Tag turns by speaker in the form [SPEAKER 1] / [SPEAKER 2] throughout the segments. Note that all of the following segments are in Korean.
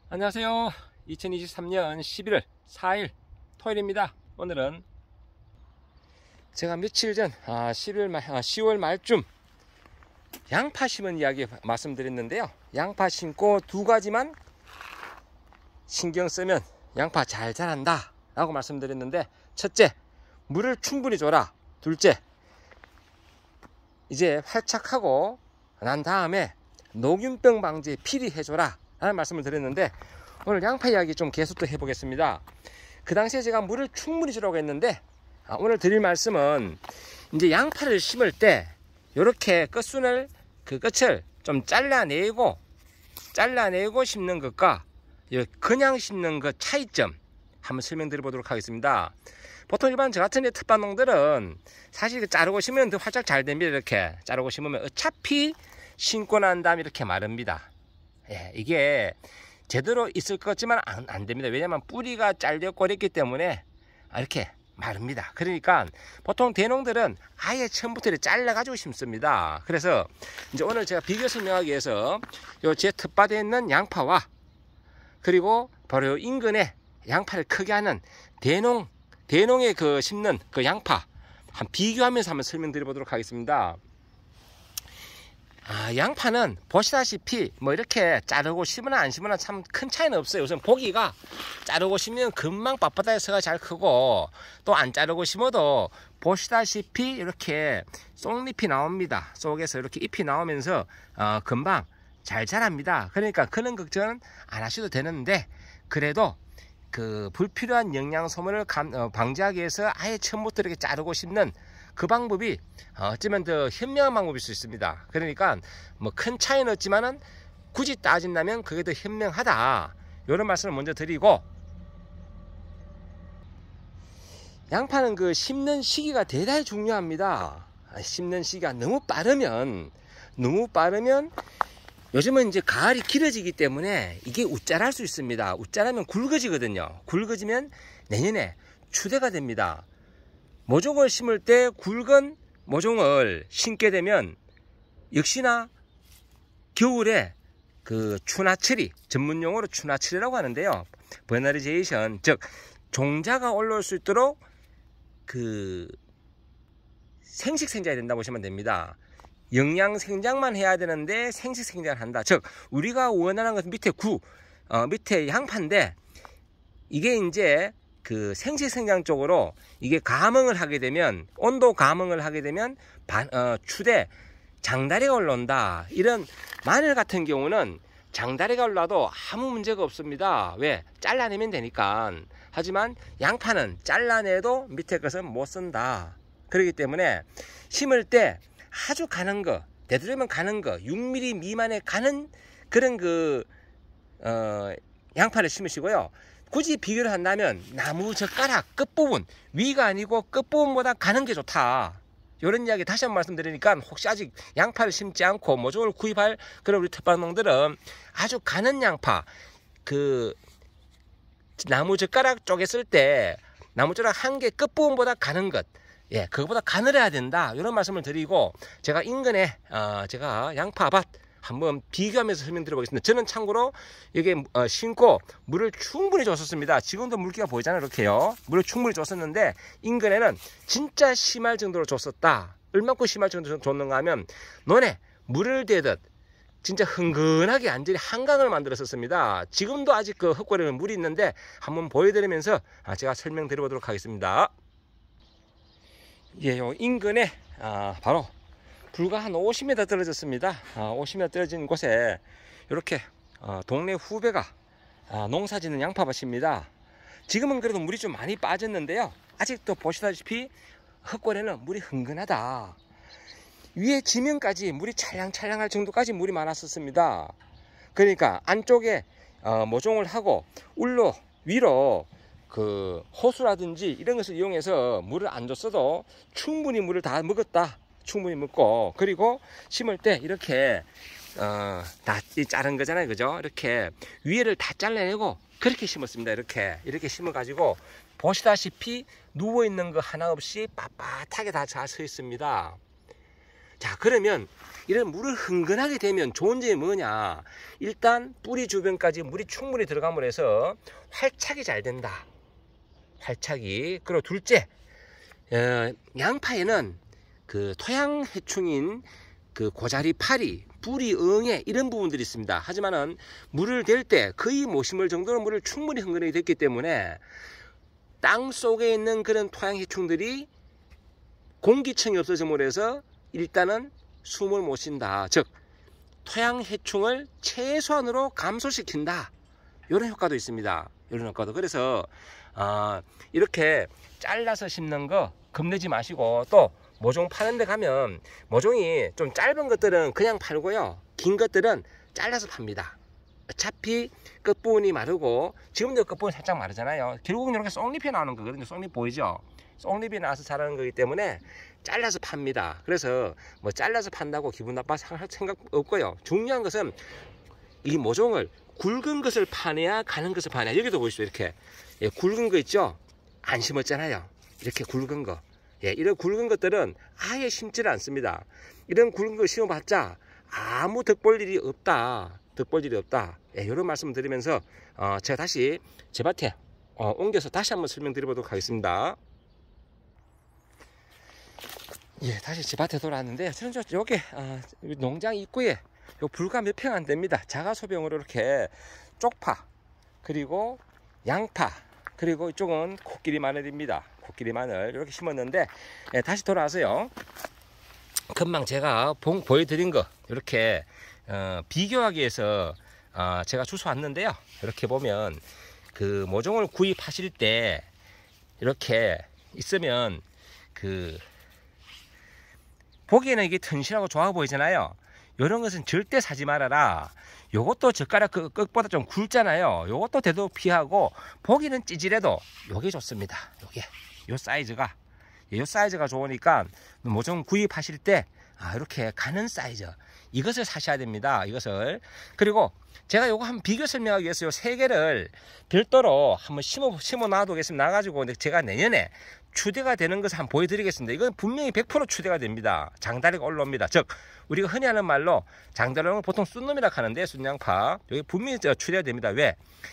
[SPEAKER 1] 안녕하세요. 2023년 11월 4일 토요일입니다. 오늘은 제가 며칠 전 10월 말쯤 양파 심은 이야기 말씀드렸는데요. 양파 심고 두 가지만 신경 쓰면 양파 잘 자란다 라고 말씀드렸는데, 첫째, 물을 충분히 줘라. 둘째, 이제 활착하고 난 다음에 녹균병 방지에 필히 해줘라 라는 말씀을 드렸는데, 오늘 양파 이야기 좀 계속 또 해보겠습니다. 그 당시에 제가 물을 충분히 주라고 했는데, 오늘 드릴 말씀은 이제 양파를 심을 때 이렇게 끝순을 끝을 좀 잘라내고 심는 것과 그냥 심는 것 차이점 한번 설명드려 보도록 하겠습니다. 보통 일반 저 같은 특반농들은 사실 자르고 심으면 더 활짝 잘 됩니다. 이렇게 자르고 심으면 어차피 심고 난 다음에 이렇게 마릅니다. 이게 제대로 있을 것 같지만 안 됩니다. 왜냐면 뿌리가 잘렸고 그랬기 때문에 이렇게 마릅니다. 그러니까 보통 대농들은 아예 처음부터 이렇게 잘라가지고 심습니다. 그래서 이제 오늘 제가 비교 설명하기 위해서 제 텃밭에 있는 양파와 그리고 바로 요 인근에 양파를 크게 하는 대농에 심는 그 양파 한 비교하면서 한번 설명드려 보도록 하겠습니다. 양파는 보시다시피 뭐 이렇게 자르고 심으나 안 심으나 참 큰 차이는 없어요. 우선 보기가 자르고 심으면 금방 빳빳해서가 잘 크고, 또 안 자르고 심어도 보시다시피 이렇게 쏙잎이 나옵니다. 속에서 이렇게 잎이 나오면서 금방 잘 자랍니다. 그러니까 그런 걱정은 안 하셔도 되는데, 그래도 그 불필요한 영양 소모를 방지하기 위해서 아예 처음부터 이렇게 자르고 심는 그 방법이 어쩌면 더 현명한 방법일 수 있습니다. 그러니까 뭐 큰 차이는 없지만은 굳이 따진다면 그게 더 현명하다, 이런 말씀을 먼저 드리고, 양파는 그 심는 시기가 대단히 중요합니다. 심는 시기가 너무 빠르면 요즘은 이제 가을이 길어지기 때문에 이게 웃자랄 수 있습니다. 웃자라면 굵어지거든요. 굵어지면 내년에 추대가 됩니다. 모종을 심을 때 굵은 모종을 심게 되면 역시나 겨울에 그 추나처리, 전문용어로 추나처리라고 하는데요. 버너리제이션, 즉 종자가 올라올 수 있도록 그 생식생장이 된다고 보시면 됩니다. 영양생장만 해야 되는데 생식생장을 한다. 즉 우리가 원하는 것은 밑에 양파인데, 이게 이제 그 생식생장 쪽으로 이게 감흥을 하게 되면, 온도 감흥을 하게 되면 추대 장다리가 올라온다. 이런 마늘 같은 경우는 장다리가 올라도 아무 문제가 없습니다. 왜? 잘라내면 되니까. 하지만 양파는 잘라내도 밑에 것은 못 쓴다. 그렇기 때문에 심을 때 아주 가는 거, 되도록이면 가는 거, 6mm 미만에 가는 그런 양파를 심으시고요. 굳이 비교를 한다면 나무 젓가락 끝부분, 위가 아니고 끝부분보다 가는 게 좋다. 이런 이야기 다시 한번 말씀드리니까, 혹시 아직 양파를 심지 않고 모종을 구입할 그런 우리 텃밭농들은 아주 가는 양파, 그 나무 젓가락 쪼갰을 때 나무 젓가락 한 개 끝부분보다 가는 것, 그거보다 가늘어야 된다, 이런 말씀을 드리고, 제가 인근에 제가 양파밭 한번 비교하면서 설명드려 보겠습니다. 저는 참고로 여기에 심고 물을 충분히 줬었습니다. 지금도 물기가 보이잖아요. 이렇게요. 물을 충분히 줬었는데, 인근에는 진짜 심할 정도로 줬었다. 얼마큼 심할 정도로 줬는가 하면, 논에 물을 대듯 진짜 흥건하게 완전히 한강을 만들었었습니다. 지금도 아직 그 흙고리에 물이 있는데 한번 보여드리면서 제가 설명드려 보도록 하겠습니다. 요 인근에 바로 불과 한 50m 떨어졌습니다. 50m 떨어진 곳에 이렇게 동네 후배가 농사 짓는 양파밭입니다. 지금은 그래도 물이 좀 많이 빠졌는데요. 아직도 보시다시피 흙골에는 물이 흥건하다. 위에 지면까지 물이 찰랑찰랑할 정도까지 물이 많았었습니다. 그러니까 안쪽에 모종을 하고 위로 그 호수라든지 이런 것을 이용해서 물을 안 줬어도 충분히 물을 다 먹었다. 충분히 먹고, 그리고 심을 때 이렇게 다 자른 거잖아요. 그죠? 이렇게 위에를 다 잘라내고 그렇게 심었습니다. 이렇게 심어 가지고 보시다시피 누워있는 거 하나 없이 빳빳하게 다 잘 서 있습니다. 자, 그러면 이런 물을 흥건하게 되면 좋은 점이 뭐냐? 일단 뿌리 주변까지 물이 충분히 들어감으로 해서 활착이 잘 된다. 활착이. 그리고 둘째, 양파에는 그 토양 해충인 그 고자리 파리, 뿌리 응애 이런 부분들이 있습니다. 하지만은 물을 댈 때 거의 못 심을 정도로 물을 충분히 흥건하게 됐기 때문에 땅 속에 있는 그런 토양 해충들이 공기층이 없어짐으로 해서 일단은 숨을 못 쉰다. 즉 토양 해충을 최소한으로 감소시킨다. 이런 효과도 있습니다. 이런 효과도. 그래서 이렇게 잘라서 심는 거 겁내지 마시고, 또 모종 파는 데 가면 모종이 좀 짧은 것들은 그냥 팔고요, 긴 것들은 잘라서 팝니다. 어차피 끝부분이 마르고, 지금도 끝부분이 살짝 마르잖아요. 결국은 이렇게 쏙잎이 나오는 거거든요. 쏙잎 보이죠? 쏙잎이 나와서 자라는 거기 때문에 잘라서 팝니다. 그래서 뭐 잘라서 판다고 기분 나빠할 생각 없고요. 중요한 것은 이 모종을 굵은 것을 파내야 가는 것을 파내야. 여기도 보시죠. 이렇게 굵은 거 있죠? 안 심었잖아요. 이렇게 굵은 거. 이런 굵은 것들은 아예 심지를 않습니다. 이런 굵은 거 심어봤자 아무 득볼 일이 없다. 득볼 일이 없다. 이런 말씀 드리면서 제가 다시 제 밭에 옮겨서 다시 한번 설명드려보도록 하겠습니다. 다시 제 밭에 돌아왔는데, 저는 여기 농장 입구에 요 불과 몇 평 안 됩니다. 자가 소병으로 이렇게 쪽파, 그리고 양파, 그리고 이쪽은 코끼리 마늘입니다. 코끼리 마늘 이렇게 심었는데, 다시 돌아와서요, 금방 제가 보여드린 거 이렇게 비교하기 위해서 제가 주워 왔는데요. 이렇게 보면 그 모종을 구입하실 때 이렇게 있으면 보기에는 이게 튼실하고 좋아 보이잖아요. 이런 것은 절대 사지 말아라. 요것도 젓가락 그 끝보다 좀 굵잖아요. 요것도 대도 피하고, 보기는 찌질해도 요게 좋습니다. 요 사이즈가 좋으니까 모종 구입하실 때 이렇게 가는 사이즈, 이것을 사셔야 됩니다. 이것을. 그리고 제가 요거 한번 비교 설명하기 위해서 요 세 개를 별도로 한번 심어 놔두겠습니다. 놔가지고 제가 내년에 추대가 되는 것을 한번 보여드리겠습니다. 이건 분명히 100% 추대가 됩니다. 장다리가 올라옵니다. 즉 우리가 흔히 하는 말로 장다리는 보통 쑥놈이라고 하는데, 쑥양파, 여기 분명히 추대가 됩니다. 왜?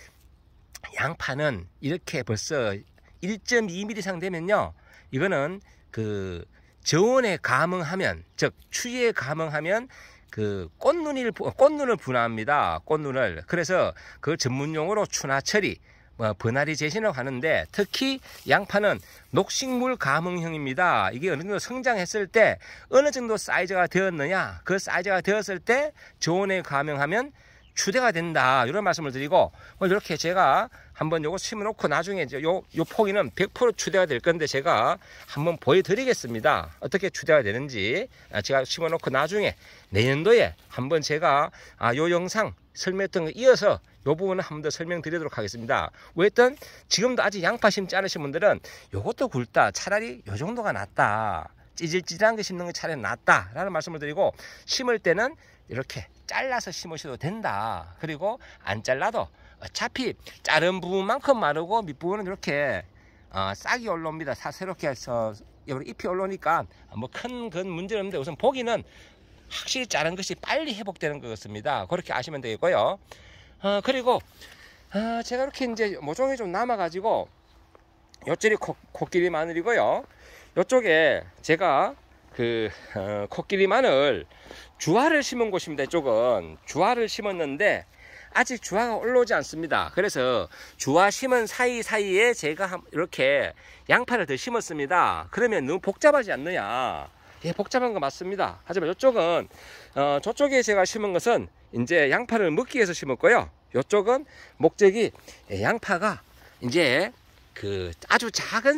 [SPEAKER 1] 양파는 이렇게 벌써 1.2mm 이상 되면요, 이거는 그 저온에 감응하면, 즉 추위에 감응하면 그 꽃눈을 분화합니다. 꽃눈을. 그래서 그 전문용어로 추나처리, 버나리 제신을 하는데, 특히 양파는 녹식물 감응형입니다. 이게 어느 정도 성장했을 때 어느 정도 사이즈가 되었느냐, 그 사이즈가 되었을 때 저온에 감응하면 추대가 된다. 이런 말씀을 드리고, 이렇게 제가 한번 요거 심어놓고 나중에 요 포기는 100% 추대가 될 건데, 제가 한번 보여드리겠습니다. 어떻게 추대가 되는지. 제가 심어놓고 나중에 내년도에 한번 제가 요 영상 설명했던 거 이어서 요 부분은 한 번 더 설명드리도록 하겠습니다. 왜든 지금도 아직 양파 심지 않으신 분들은 요것도 굵다, 차라리 요 정도가 낫다, 찌질찌질한 거 심는 게 차라리 낫다 라는 말씀을 드리고, 심을 때는 이렇게 잘라서 심으셔도 된다. 그리고 안 잘라도 어차피 자른 부분만큼 마르고 밑부분은 이렇게 싹이 올라옵니다. 새롭게 해서 잎이 올라오니까 뭐 큰 건 문제는 없는데, 우선 보기는 확실히 자른 것이 빨리 회복되는 것 같습니다. 그렇게 아시면 되겠고요. 그리고 제가 이렇게 이제 모종이 좀 남아가지고, 요쪽이 코끼리 마늘이고요. 요쪽에 제가 코끼리 마늘 주화를 심은 곳입니다. 이쪽은 주화를 심었는데 아직 주화가 올라오지 않습니다. 그래서 주화 심은 사이사이에 제가 이렇게 양파를 더 심었습니다. 그러면 너무 복잡하지 않느냐? 복잡한 거 맞습니다. 하지만 이쪽은 저쪽에 제가 심은 것은 이제 양파를 먹기 위해서 심었고요. 이쪽은 목적이 양파가 이제 아주 작은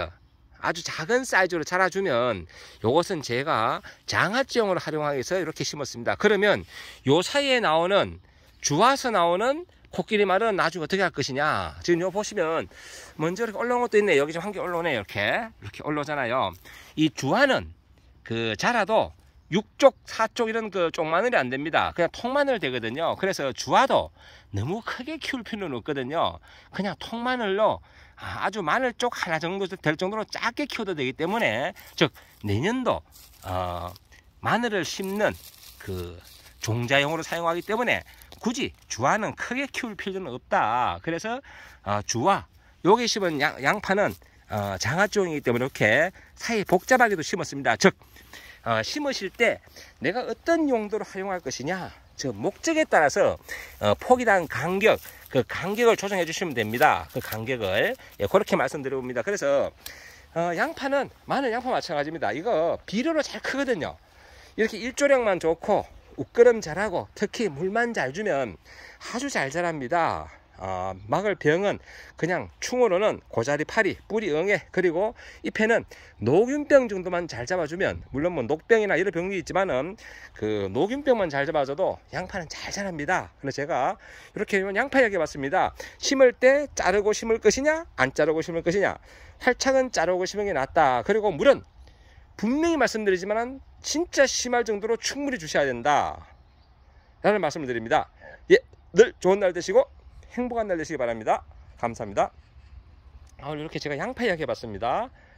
[SPEAKER 1] 사이즈로 자라주면, 요것은 제가 장아찌용으로 활용하기 위해서 이렇게 심었습니다. 그러면 요 사이에 나오는 주화서 나오는 코끼리 마늘은 나중에 어떻게 할 것이냐. 지금 요 보시면 먼저 이렇게 올라온 것도 있네. 여기 좀 한 개 올라오네. 이렇게 올라오잖아요. 이 주화는 자라도 6쪽, 4쪽 이런 쪽마늘이 안 됩니다. 그냥 통마늘 되거든요. 그래서 주화도 너무 크게 키울 필요는 없거든요. 그냥 통마늘로 아주 마늘 쪽 하나 정도 될 정도로 작게 키워도 되기 때문에, 즉 내년도 마늘을 심는 그 종자용으로 사용하기 때문에 굳이 주화는 크게 키울 필요는 없다. 그래서 주화, 여기 심은 양파는 장화종이기 때문에 이렇게 사이 복잡하게도 심었습니다. 즉 심으실 때 내가 어떤 용도로 활용할 것이냐, 즉 목적에 따라서 폭이랑 간격, 그 간격을 조정해 주시면 됩니다. 그 간격을 그렇게 말씀드려봅니다. 그래서 양파는 마늘 양파 마찬가지입니다. 이거 비료로 잘 크거든요. 이렇게 일조량만 좋고 웃거름 잘하고 특히 물만 잘 주면 아주 잘 자랍니다. 막을 병은 그냥 충으로는 고자리 파리, 뿌리 응애, 그리고 잎에는 녹균병 정도만 잘 잡아주면, 물론 뭐 녹병이나 이런 병이 있지만은 그 녹균병만 잘 잡아줘도 양파는 잘 자랍니다. 그래서 제가 이렇게 양파 이야기해 봤습니다. 심을 때 자르고 심을 것이냐 안 자르고 심을 것이냐, 활착은 자르고 심는 게 낫다. 그리고 물은 분명히 말씀드리지만 진짜 심할 정도로 충분히 주셔야 된다 라는 말씀을 드립니다. 예, 늘 좋은 날 되시고 행복한 날 되시기 바랍니다. 감사합니다. 오늘 이렇게 제가 양파 이야기 해봤습니다.